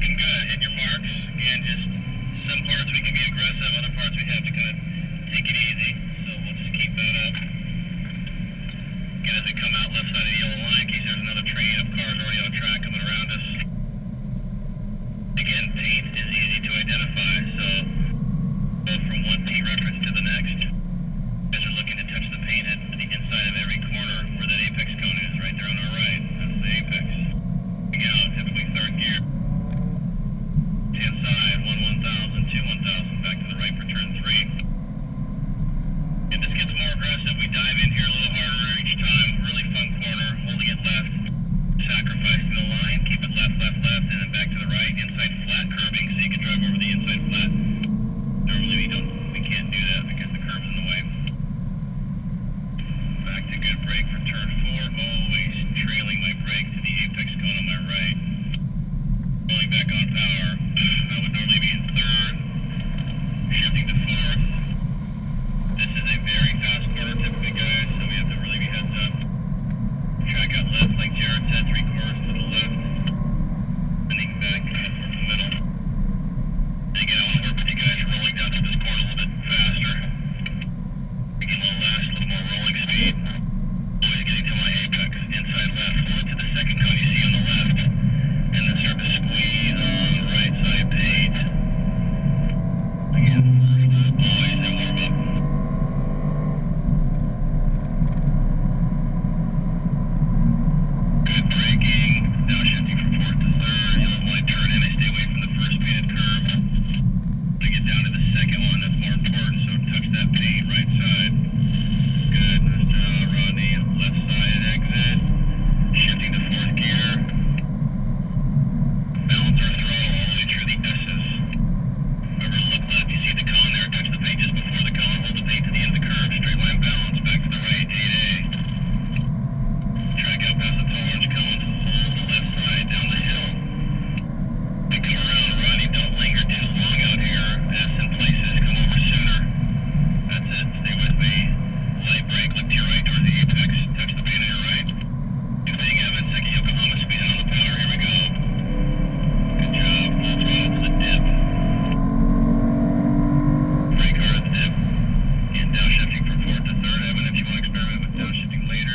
looking good. Hit your marks, and just some parts we can be aggressive, other parts we have to kind of take it easy. So we'll just keep that up. Again, as we come out left side of the yellow line, in case there's another train of cars already on track coming around us. Again, paint is easy to identify, so go from one paint reference to the next. You guys are looking to touch the paint at the inside of every corner where that apex cone is, right there on our right. That's the apex. Looking out, typically third gear. Hand side, 1 1000, 2 1000, back to the right for turn 3. And this gets more aggressive. We dive in here a little harder each time. Really fun corner, holding it left. Sacrificing the line, keep it left, left, left, and then back to the right. Inside flat curbing, so you can drive over the inside flat. Normally we can't do that because the curb's in the way. Back to good brake for turn 4. Always trailing my brake to the apex cone on my right. Going back on power. I would normally be in third. Shifting to fourth. This is a very fast corner typically, guys, so we have to really be heads up. Track out left, like Jared said, 3/4 to the left. Bending back towards the middle. Again, I want to work with you guys rolling down to this corner a little bit faster. Making a little less, a little more rolling speed. Always getting to my apex, inside left. Hold it to the second cone you see on the left. And then start to squeeze on the right side paint. Again, always in warm up. Good braking. Now shifting from fourth to third. You don't want to turn in. I stay away from the first painted curve. To get down to the second one, that's more important. So touch that paint, right side. Good. Nice job, Rodney. Left side exit. Shifting to fourth gear. Balance our throttle all the way through the S's. Remember, look left, you see the cone there, touch the paint just before the cone, hold the paint to the end of the curve, straight line balance, back to the right, 8A. Track out past the tall orange cone, hold the left side down the hill. We come around, Rodney, don't linger too long out here. S in places, come over sooner. That's it, stay with me. Light brake, look to your right towards the apex, touch the paint on your right. Good thing, Evan, second Yokohama, squeezing on the power, here we go. Good job, full throttle to the dip. Brake hard at the dip. And downshifting from fourth to third. Evan, if you want to experiment with downshifting later,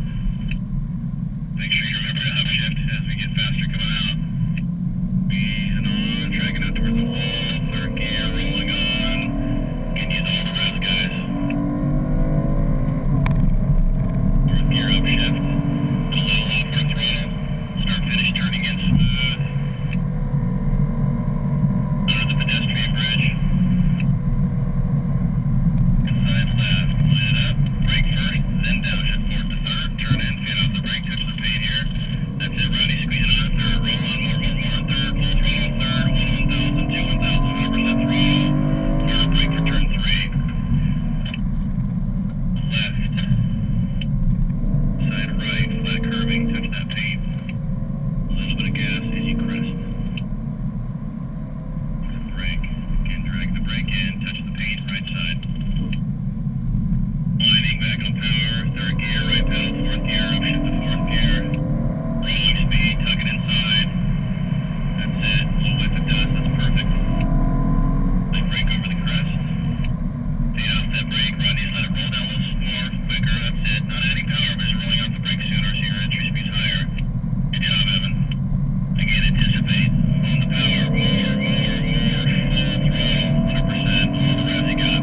make sure you remember to upshift as we get faster coming out. Squeezing on, dragging out towards the wall, third gear, rolling on. Can use all the rest, guys. Fourth gear upshift. Put a little off our throttle. Start finish turning in smooth. Under the pedestrian bridge. Inside left, line it up, brake first, then downshift fourth to third, turn in, fade off the brake, touch the paint here. That's it, Rodney, squeezing on third, roll on more, third, full throttle third, 1 1000, 2 1000, 100% throttle, third brake for turn 3. Left, side right, flat curving, touch that paint. A little bit of gas as you crest. Brake. Again, drag the brake in, touch the paint, right side. Lining back on power, third gear, right pedal, fourth gear, upshift to fourth gear. Rolling speed, tuck it inside. That's it. Little whiff of dust, that's perfect. Light brake over the crest. Fade off that brake, Rodney, let it roll down a little more, quicker, that's it. Not adding power, but just rolling off the brake sooner so your entry speed's higher. Good job, Evan. Again, anticipate on the power, more, full throttle, 100%, all the revs you got.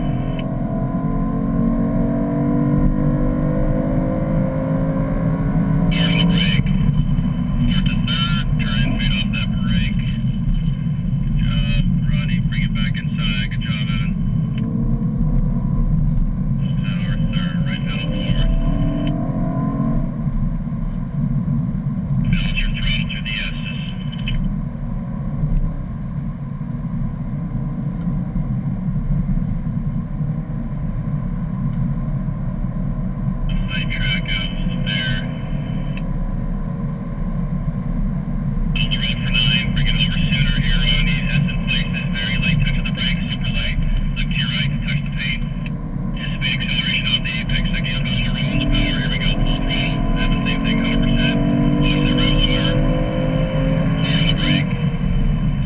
Hard on the brake, fourth to third, turn in, fade off that brake. Good job, Rodney, bring it back inside, good job, Evan. Full power, third, right pedal, fourth. Balance your throttle through the S's. Side track out, hold it there. Hold the road for 9, bring it over sooner here, Rodney. S in places, very light touch of the brake, super light. Look to your right, touch the paint. Anticipate acceleration off the apex, second you'll go on the roll on the power, here we go, full throttle. Evan, same thing, 100%. Watch the road lower. Hard on the brake. Fourth gear, right pedal, fourth. Balance your throttle through the S's. Again, 1 1000, 2 1000, 100% throttle. Third brake for turn 3. Left.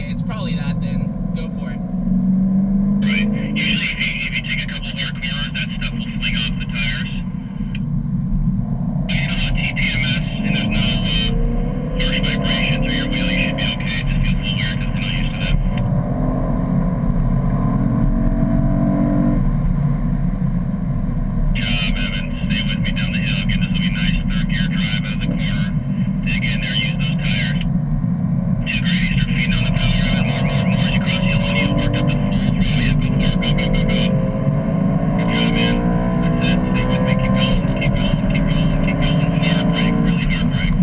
Okay, it's probably that then. Go for it. Right. Usually if you take a couple hard corners, that stuff will fling off the tires. You know, TPMS, and there's no harsh vibration through your wheel, you should be okay. It just feels a little weird because we're not used to that. Good job, Evan. Stay with me down the hill. Again, this will be nice third gear drive out of the corner. Dig in there, use those tires. 280, start feeding on the power, Evan. More. As you cross the yellow, you've worked up the full throttle. Yeah, go for it. Go. Good job, man. That's it. Stay with me. Keep going. Hard brake, really hard brake.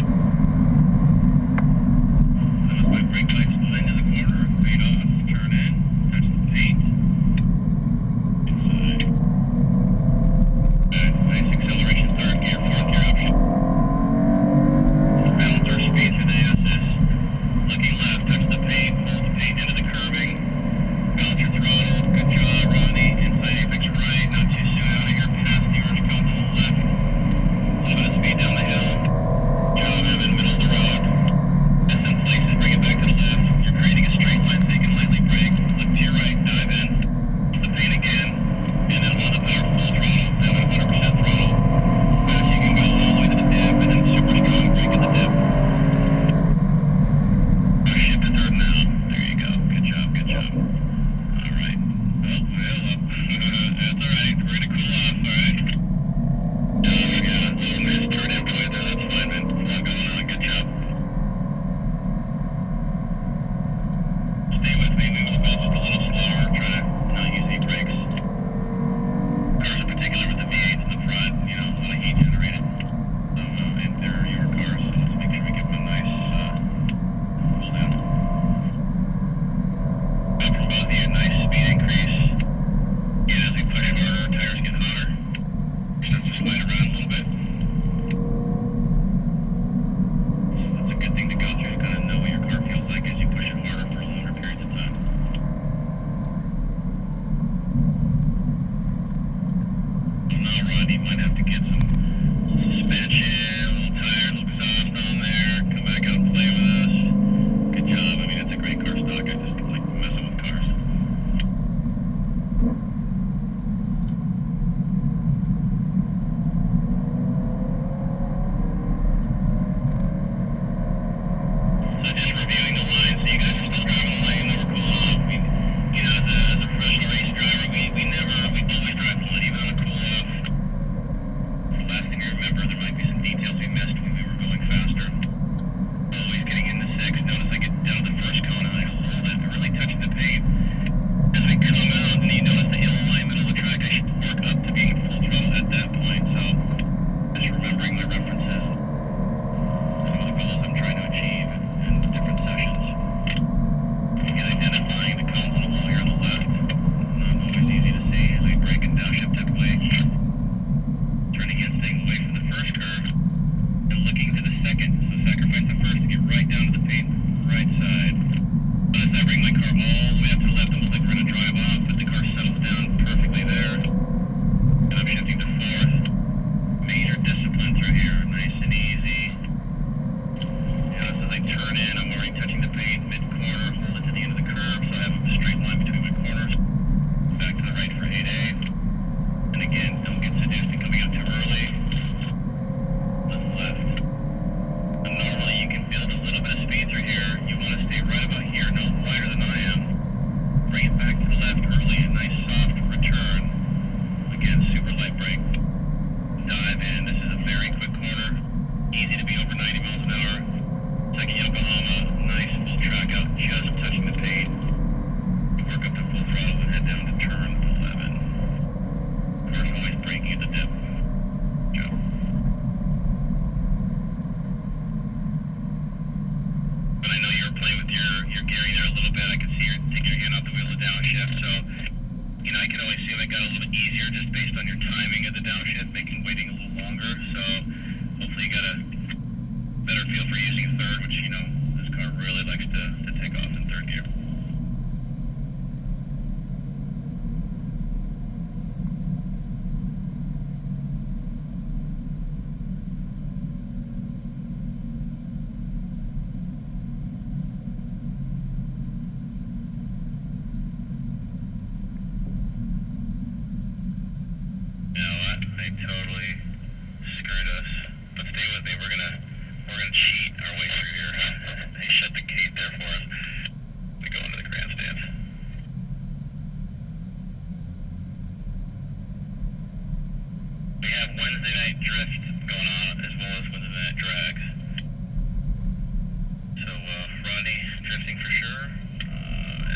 Notice my brake lights pull into the corner, fade off, turn in, touch the paint. Inside. Good. Nice acceleration, third gear, fourth gear option. Balance our speed through the assist. Looking left, touch the paint, pull the paint into the curving. Balance your throttle. Good job, Rodney. Inside apex right, not too soon out of here, past the orange cone to the left. A little bit of speed down the hill. Job, Evan, middle of the road. This in places, bring it back to the left. You're creating a straight line so you can lightly brake. Look to your right, dive in. The paint again. And then hold the power full throttle. Evan, 100% throttle. Fast you can go all the way to the dip, and then super strong brake at the dip. Shift to third now. There you go. Good job. Alright. Oh, wheel up. That's alright. We're gonna cool off, alright? We got a little missed turn-in point there. That's fine, man. A lot going on. Good job. Stay with me. Move the wheel just a little slower. Try to not use heat brakes. Cars in particular with the V8s in the front, you know, a lot of heat generated. So, and they're your cars, so let's make sure we give them a nice cool down. From both of you, nice speed increase. Again, as we push harder, tires get hotter. Starts to slide around a little bit. So that's a good thing to go through, kind of know what your car feels like as you push it harder for longer periods of time. So now, Rodney, might have to get some suspension, a little tire, a little exhaust on there. Come back out and play with us. Good job. I mean, it's a great car stock. I just like messing with cars. So just reviewing the line, so you guys are still driving the lane that we're cooling off. We, you know, as a professional race driver, we always drive the lane even on a cool off. The last thing you remember, there might be some details we missed when we were going faster. Always getting into six. Notice I get down to the first cone and I hold it, really touching the paint. As we come out, and you notice the ill alignment of the track, I should work up to being full throttle at that point. So, just remembering my references, some of the goals I'm trying to achieve in the different sessions. Again, identifying the cones on the wall here on the left. Not always easy to see as we brake and downshift typically. Turning in, staying away from the first curve, and looking to the second. So sacrifice the first to get right down to the paint, right side. Notice I bring my car all the way up to the left, almost like we're going to drive off, but the car settles down perfectly there. And I'm shifting to fourth. Major discipline through here, nice and easy. Notice as I turn in, I'm already touching the paint mid-corner, hold it to the end of the curve, so I have a straight line between my corners. Back to the right for 8A. And again, don't get seduced in coming out too early. Left. And normally you can build a little bit of speed through here. You want to stay right about here, no wider than I am.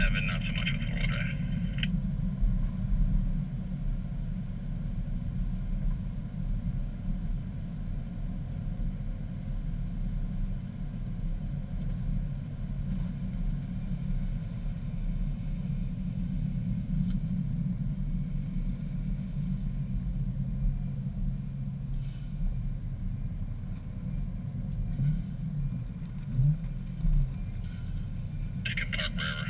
7, not so much with 4-wheel drive. You can park wherever.